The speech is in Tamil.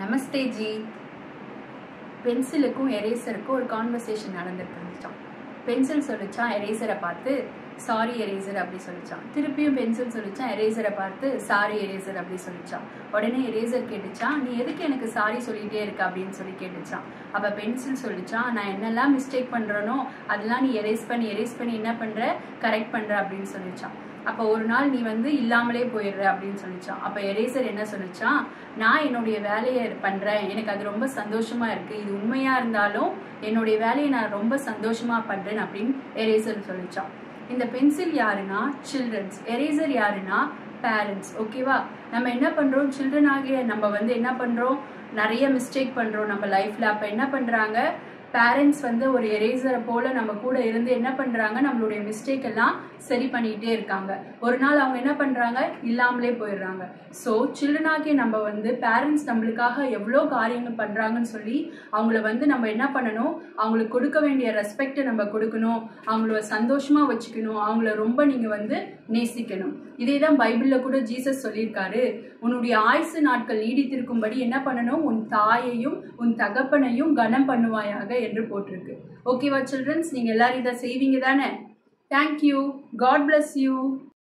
நமஸ்தே ஜி. பென்சிலுக்கும் எரேசருக்கும் ஒரு கான்வர்சேஷன் நடந்துட்டு இருந்துச்சான். பென்சில் சொல்லிச்சான் எரேசரை பார்த்து சாரி எரேசர் அப்படி சொல்லிச்சான். திருப்பியும் பென்சில் சொல்லிச்சான் எரேசரை பார்த்து சாரி எரேசர் அப்படி சொல்லிச்சான். உடனே எரேசர் கேட்டுச்சான், நீ எதுக்கு எனக்கு சாரி சொல்லிட்டே இருக்க அப்படின்னு சொல்லி கேட்டுச்சான். அப்ப பென்சில் சொல்லிச்சான், நான் என்னெல்லாம் மிஸ்டேக் பண்றேனோ அதெல்லாம் நீ எரேஸ் பண்ணி என்ன பண்ற, கரெக்ட் பண்ற அப்படின்னு சொல்லிச்சான். அப்போ ஒரு நாள் நீ இல்லாமலே போயிடுற அப்படின்னு சொல்லிச்சான். அப்ப எரேசர் என்ன சொல்லிச்சான், நான் என்னுடைய வேலையை பண்றேன், எனக்கு அது ரொம்ப சந்தோஷமா இருக்கு, இது உண்மையா இருந்தாலும் என்னுடைய வேலையை நான் ரொம்ப சந்தோஷமா பண்றேன் அப்படின்னு எரேசர் சொல்லிச்சான். இந்த பென்சில் யாருன்னா சில்ட்ரன்ஸ், எரேசர் யாருன்னா பேரண்ட்ஸ். ஓகேவா? நம்ம என்ன பண்றோம், சில்ட்ரன் ஆகிய நம்ம என்ன பண்றோம், நிறைய மிஸ்டேக் பண்றோம் நம்ம லைஃப்ல. அப்ப என்ன பண்றாங்க பேரண்ட்ஸ் ஒரு எரேசரை போல நம்ம கூட இருந்து என்ன பண்றாங்க, நம்மளுடைய மிஸ்டேக் எல்லாம் சரி பண்ணிட்டே இருக்காங்க. ஒரு நாள் அவங்க என்ன பண்றாங்க, இல்லாமலே போயிடுறாங்க. ஸோ சில்ட்ரன் ஆகிய நம்ம பேரண்ட்ஸ் நம்மளுக்காக எவ்வளோ காரியங்கள் பண்றாங்கன்னு சொல்லி அவங்கள நம்ம என்ன பண்ணணும், அவங்களுக்கு கொடுக்க வேண்டிய ரெஸ்பெக்டை நம்ம கொடுக்கணும், அவங்கள சந்தோஷமா வச்சுக்கணும், அவங்கள ரொம்ப நீங்க நேசிக்கணும். இதே தான் பைபிள்ல கூட ஜீசஸ் சொல்லியிருக்காரு, உன்னுடைய ஆயுசு நாட்கள் நீடித்திருக்கும்படி என்ன பண்ணணும், உன் தாயையும் உன் தகப்பனையும் கனம் பண்ணுவாயாக என்று போட்டிருக்கு. ஓகேவா சில்ட்ரன்ஸ்? நீங்க எல்லாரும் இதை செய்வீங்க தானே? தேங்க்யூ. God bless you.